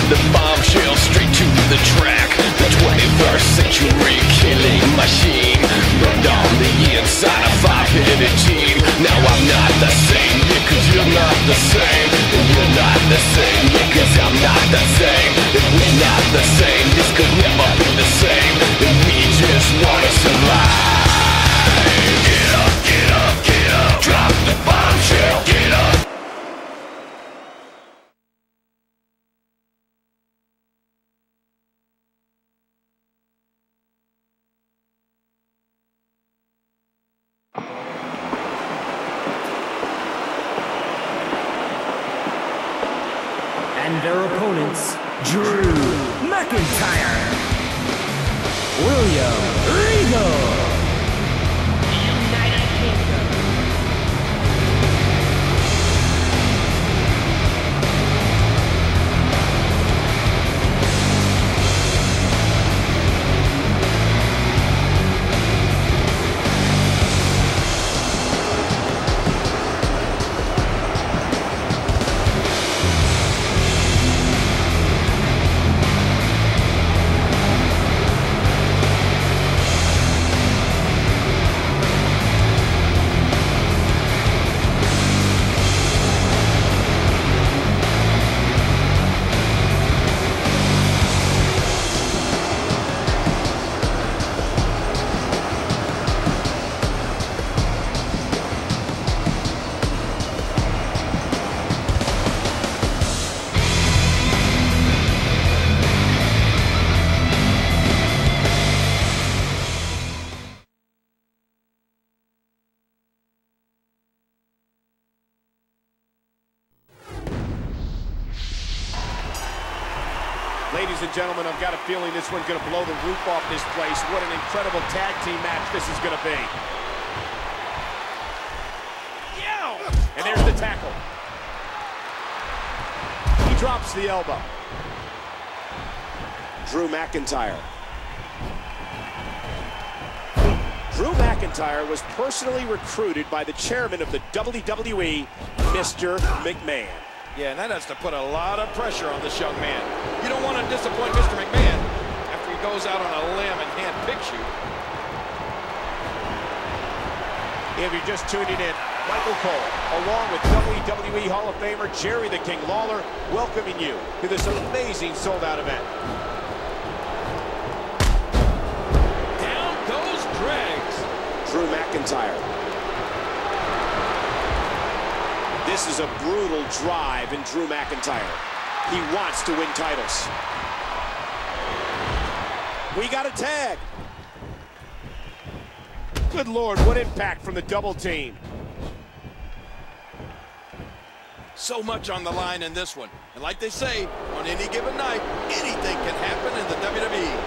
the bombshell straight to the track. The 21st century killing machine, burned on the inside a five-headed team. Now I'm not the same, yeah, cause you're not the same. And you're not the same, yeah, cause I'm not the same. And we're not the same, this could never be the same. And we just wanna survive. Get up, get up, get up. Drop the bombshell, get up. And their opponents, Drew McIntyre, William Regal. United Kingdom. Ladies and gentlemen, I've got a feeling this one's going to blow the roof off this place. What an incredible tag team match this is going to be. Yow! And there's the tackle. He drops the elbow. Drew McIntyre. Drew McIntyre was personally recruited by the chairman of the WWE, Mr. McMahon. Yeah, and that has to put a lot of pressure on this young man. You don't want to disappoint Mr. McMahon after he goes out on a limb and handpicks you. If you're just tuning in, Michael Cole, along with WWE Hall of Famer Jerry the King Lawler, welcoming you to this amazing sold-out event. Down goes Dregs. Drew McIntyre. This is a brutal drive in Drew McIntyre. He wants to win titles. We got a tag. Good Lord, what impact from the double team. So much on the line in this one. And like they say, on any given night, anything can happen in the WWE.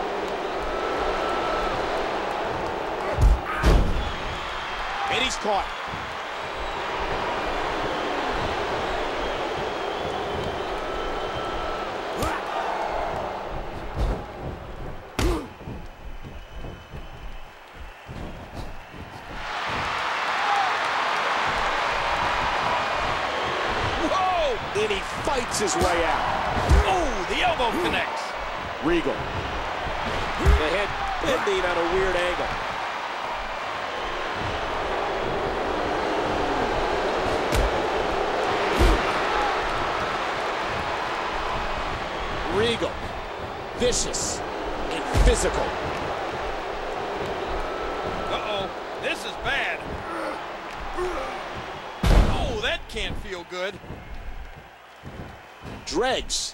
And he's caught. And he fights his way out. Oh, the elbow connects. Regal. The head bending on a weird angle. Regal. Vicious and physical. Uh-oh, this is bad. Oh, that can't feel good. Dregs.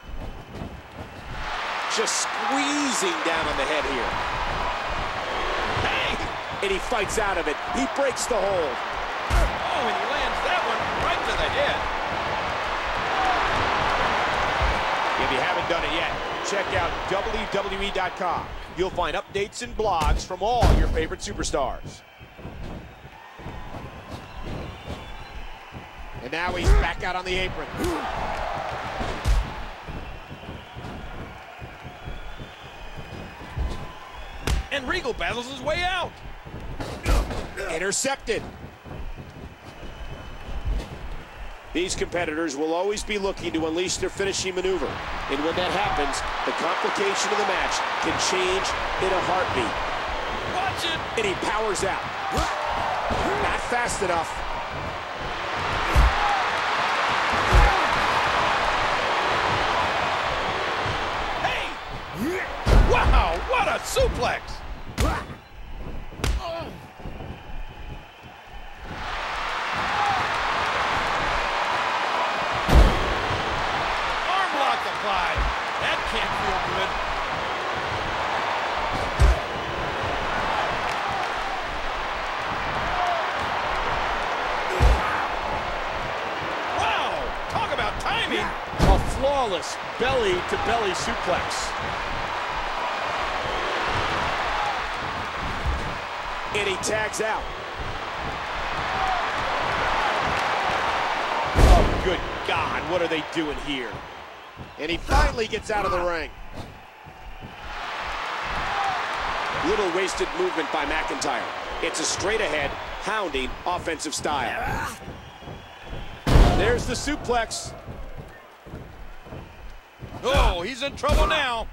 Just squeezing down on the head here. Hey! And he fights out of it. He breaks the hold. Oh, and he lands that one right to the head. If you haven't done it yet, check out WWE.com. You'll find updates and blogs from all your favorite superstars. And now he's back out on the apron. And Regal battles his way out. Intercepted. These competitors will always be looking to unleash their finishing maneuver. And when that happens, the complication of the match can change in a heartbeat. Watch it! And he powers out. Not fast enough. Hey! Wow, what a suplex! That can't feel good. Wow! Talk about timing. A flawless belly-to-belly suplex. And he tags out. Oh, good God, what are they doing here? And he finally gets out of the ring. Little wasted movement by McIntyre. It's a straight-ahead, hounding offensive style. There's the suplex. Oh, he's in trouble now.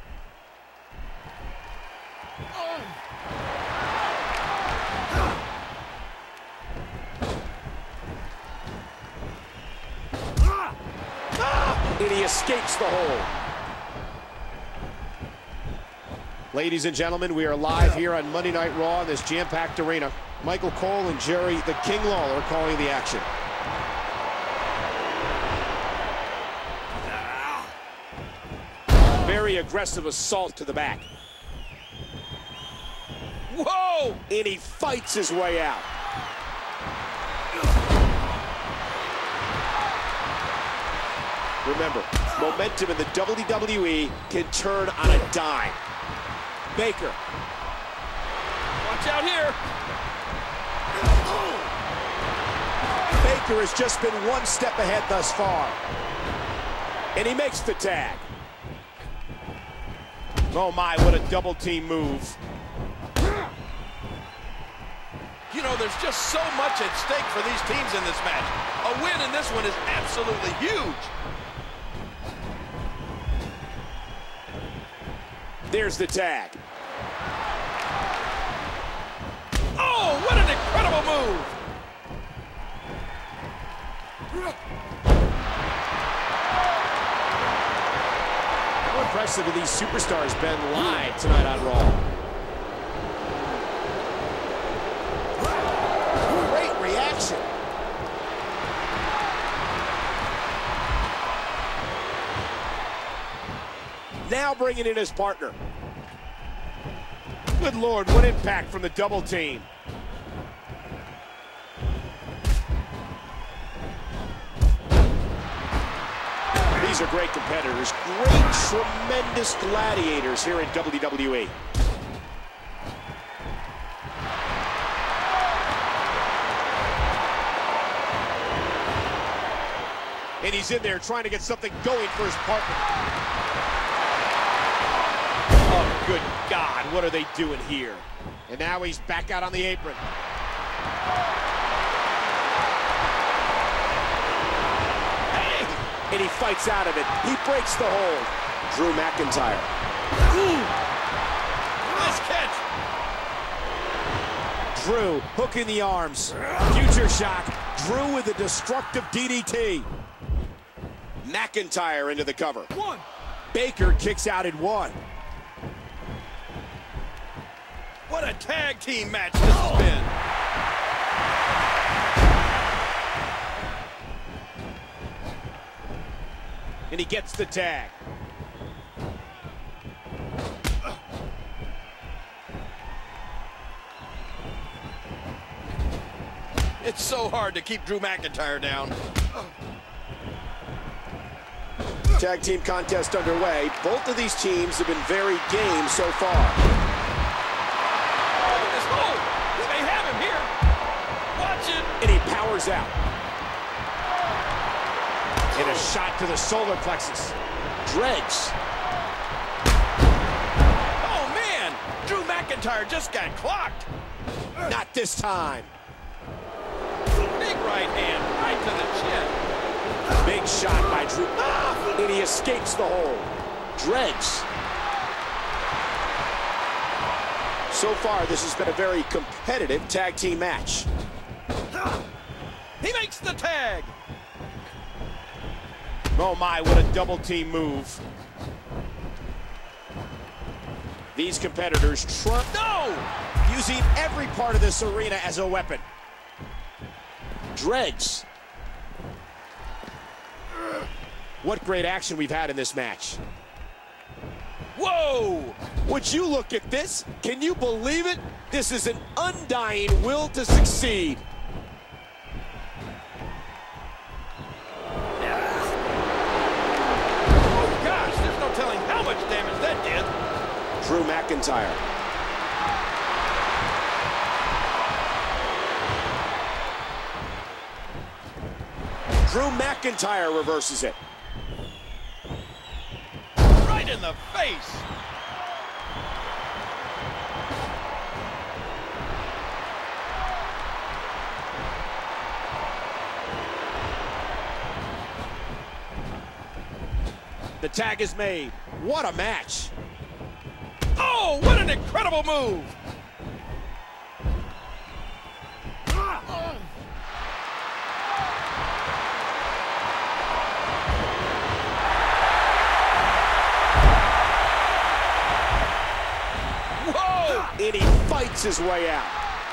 And he escapes the hold. Ladies and gentlemen, we are live here on Monday Night Raw in this jam-packed arena. Michael Cole and Jerry the King Lawler calling the action. Very aggressive assault to the back. Whoa! And he fights his way out. Remember, momentum in the WWE can turn on a dime. Baker. Watch out here. Baker has just been one step ahead thus far. And he makes the tag. Oh my, what a double team move. You know, there's just so much at stake for these teams in this match. A win in this one is absolutely huge. There's the tag. Oh, what an incredible move! How impressive have these superstars been live tonight on Raw? Great reaction. Now bringing in his partner. Good Lord, what impact from the double team. These are great competitors, great, tremendous gladiators here in WWE. And he's in there trying to get something going for his partner. Oh, good God, what are they doing here? And now he's back out on the apron. Hey! And he fights out of it. He breaks the hold. Drew McIntyre. Ooh! Nice catch. Drew hooking the arms. Future shock. Drew with a destructive DDT. McIntyre into the cover. One. Baker kicks out at one. What a tag team match this has been. And he gets the tag. It's so hard to keep Drew McIntyre down. Tag team contest underway. Both of these teams have been very game so far. Look at this hold. We may have him here. Watch it. And he powers out. And a shot to the solar plexus. Dreads. Oh, man. Drew McIntyre just got clocked. Not this time. Big right hand right to the chin. Big shot by Drew. And he escapes the hold. Dregs. So far, this has been a very competitive tag team match. He makes the tag. Oh my, what a double team move. These competitors using every part of this arena as a weapon. Dregs. What great action we've had in this match. Whoa! Would you look at this? Can you believe it? This is an undying will to succeed. Oh gosh, there's no telling how much damage that did. Drew McIntyre. Drew McIntyre reverses it. Right in the face. The tag is made. What a match. Oh, what an incredible move. Whoa! And he fights his way out.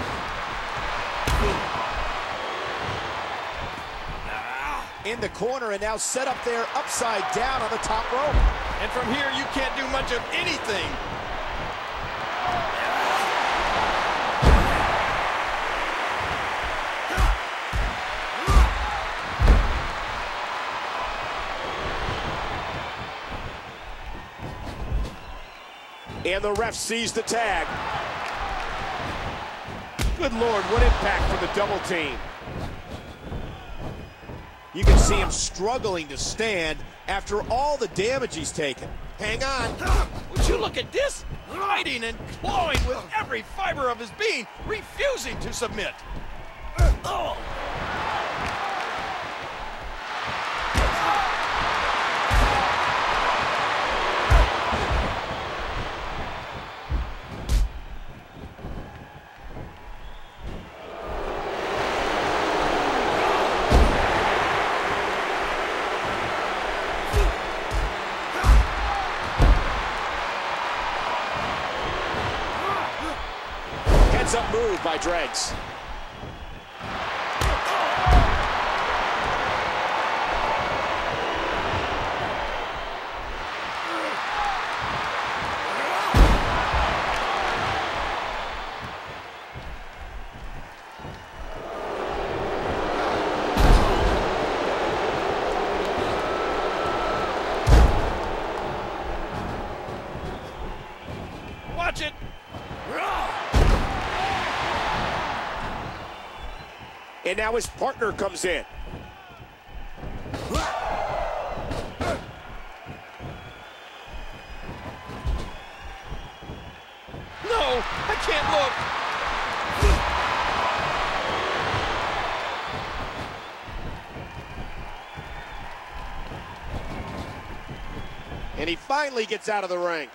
In the corner and now set up there upside down on the top rope. And from here, you can't do much of anything. And the ref sees the tag. Good Lord, what impact for the double team. You can see him struggling to stand after all the damage he's taken. Hang on. Would you look at this? Fighting and clawing with every fiber of his being, refusing to submit. Oh. Up move by Dregs. Watch it. And now his partner comes in. No, I can't look. And he finally gets out of the ring.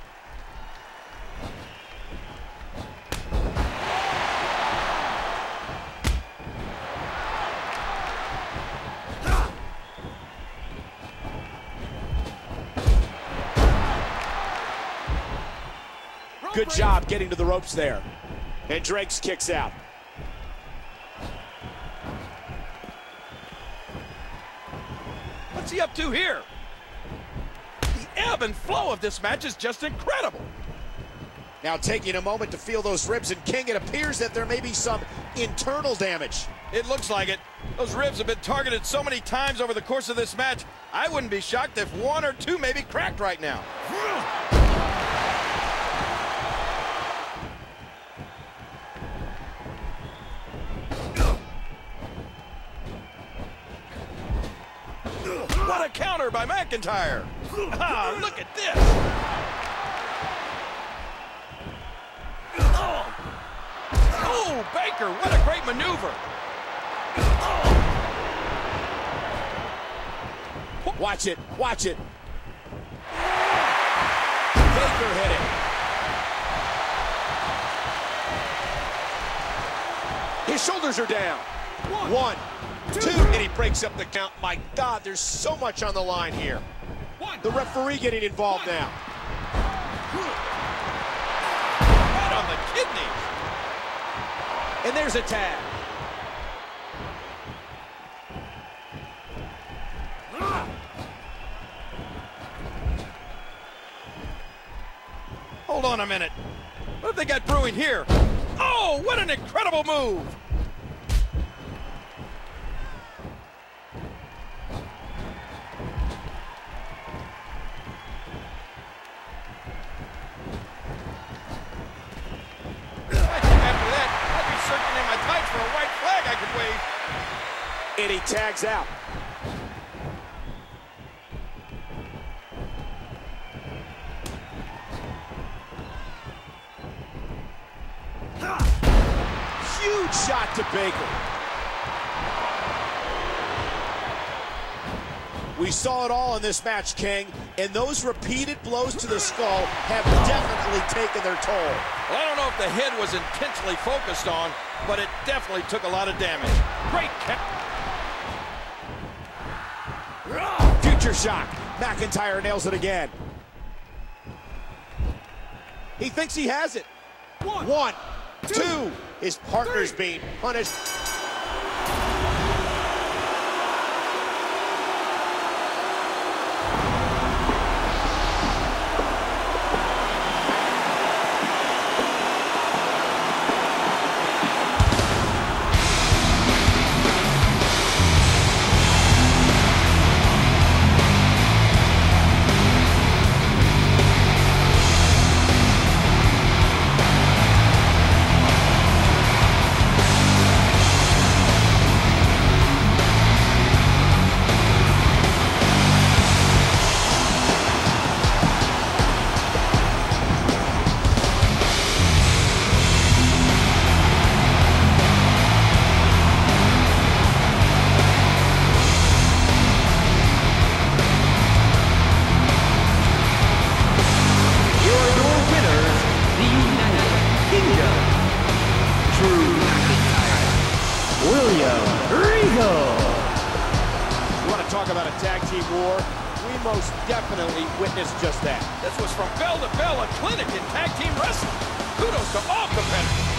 Good job getting to the ropes there. And Dregs kicks out. What's he up to here? The ebb and flow of this match is just incredible. Now taking a moment to feel those ribs, and King, it appears that there may be some internal damage. It looks like it. Those ribs have been targeted so many times over the course of this match, I wouldn't be shocked if one or two may be cracked right now. What a counter by McIntyre. Ah, look at this. Oh, Baker, what a great maneuver. Watch it, watch it. Baker hit it. His shoulders are down. One, two, and he breaks up the count. My God, there's so much on the line here. The referee getting involved now. Right on the kidneys. And there's a tag. Hold on a minute. What have they got brewing here? Oh, what an incredible move! After that, I'd be searching in my tights for a white flag I could wave. And he tags out. Huge shot to Baker. We saw it all in this match, King, and those repeated blows to the skull have definitely taken their toll. Well, I don't know if the head was intentionally focused on, but it definitely took a lot of damage. Great catch. Future shock. McIntyre nails it again. He thinks he has it. One, two. His partner's being punished. William Regal. You want to talk about a tag team war? We most definitely witnessed just that. This was from bell to bell, a clinic in tag team wrestling. Kudos to all competitors.